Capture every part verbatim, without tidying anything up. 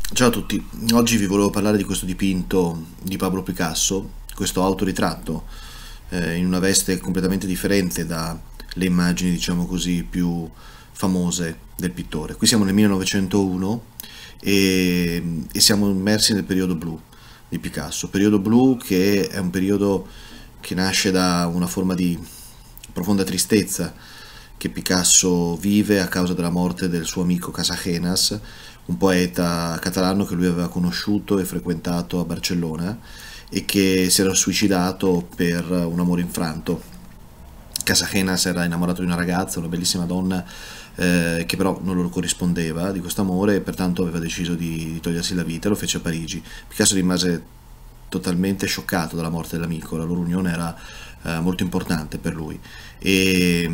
Ciao a tutti, oggi vi volevo parlare di questo dipinto di Pablo Picasso, questo autoritratto eh, in una veste completamente differente dalle immagini, diciamo così, più famose del pittore. Qui siamo nel millenovecentouno e, e siamo immersi nel periodo blu di Picasso, periodo blu che è un periodo che nasce da una forma di profonda tristezza che Picasso vive a causa della morte del suo amico Casagenas, un poeta catalano che lui aveva conosciuto e frequentato a Barcellona e che si era suicidato per un amore infranto. Casagenas era innamorato di una ragazza, una bellissima donna, eh, che però non lo corrispondeva di questo amore e pertanto aveva deciso di, di togliersi la vita. Lo fece a Parigi. Picasso rimase totalmente scioccato dalla morte dell'amico. La loro unione era eh, molto importante per lui e,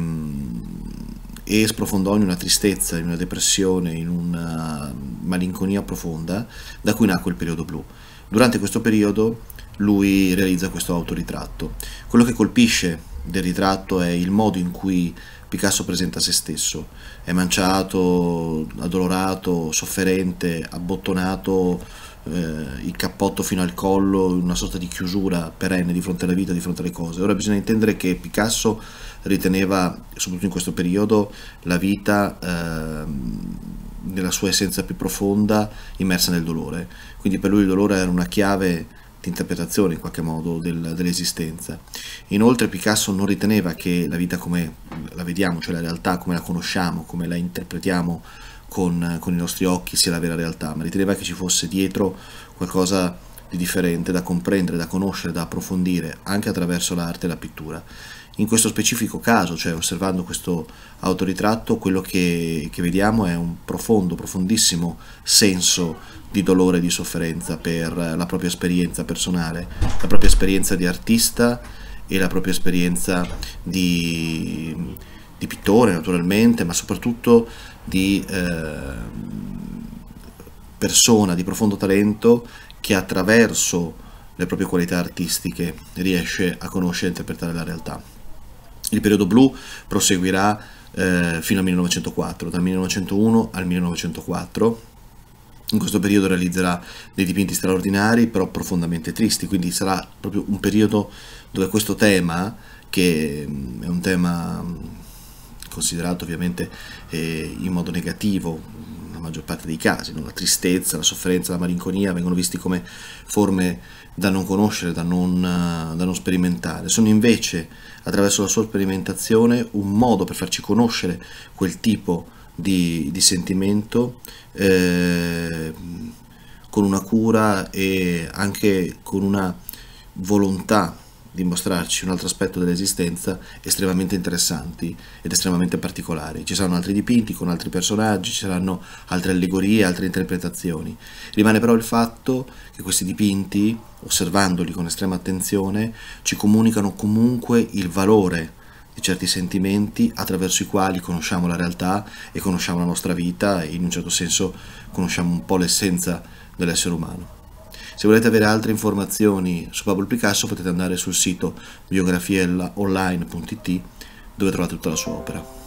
e sprofondò in una tristezza, in una depressione, in una malinconia profonda, da cui nacque il periodo blu. Durante questo periodo lui realizza questo autoritratto. Quello che colpisce del ritratto è il modo in cui Picasso presenta se stesso. È manciato, addolorato, sofferente, abbottonato, eh, il cappotto fino al collo, una sorta di chiusura perenne di fronte alla vita, di fronte alle cose. Ora bisogna intendere che Picasso riteneva, soprattutto in questo periodo, la vita eh, nella sua essenza più profonda immersa nel dolore. Quindi per lui il dolore era una chiave di interpretazione in qualche modo del, dell'esistenza. Inoltre Picasso non riteneva che la vita come la vediamo, cioè la realtà come la conosciamo, come la interpretiamo con, con i nostri occhi sia la vera realtà, ma riteneva che ci fosse dietro qualcosa di differente da comprendere, da conoscere, da approfondire anche attraverso l'arte e la pittura. In questo specifico caso, cioè osservando questo autoritratto, quello che, che vediamo è un profondo, profondissimo senso di dolore e di sofferenza per la propria esperienza personale, la propria esperienza di artista e la propria esperienza di, di pittore naturalmente, ma soprattutto di eh, persona di profondo talento che attraverso le proprie qualità artistiche riesce a conoscere e interpretare la realtà. Il periodo blu proseguirà eh, fino al millenovecentoquattro, dal millenovecentouno al millenovecentoquattro. In questo periodo realizzerà dei dipinti straordinari, però profondamente tristi, quindi sarà proprio un periodo dove questo tema, che è un tema considerato ovviamente eh, in modo negativo nella maggior parte dei casi, no? La tristezza, la sofferenza, la malinconia vengono visti come forme da non conoscere, da non, da non sperimentare. Sono invece, attraverso la sua sperimentazione, un modo per farci conoscere quel tipo di, di sentimento eh, con una cura e anche con una volontà di mostrarci un altro aspetto dell'esistenza estremamente interessanti ed estremamente particolari. Ci saranno altri dipinti con altri personaggi, ci saranno altre allegorie, altre interpretazioni. Rimane però il fatto che questi dipinti, osservandoli con estrema attenzione, ci comunicano comunque il valore di certi sentimenti attraverso i quali conosciamo la realtà e conosciamo la nostra vita e in un certo senso conosciamo un po' l'essenza dell'essere umano. Se volete avere altre informazioni su Pablo Picasso potete andare sul sito biografiella online punto it dove trovate tutta la sua opera.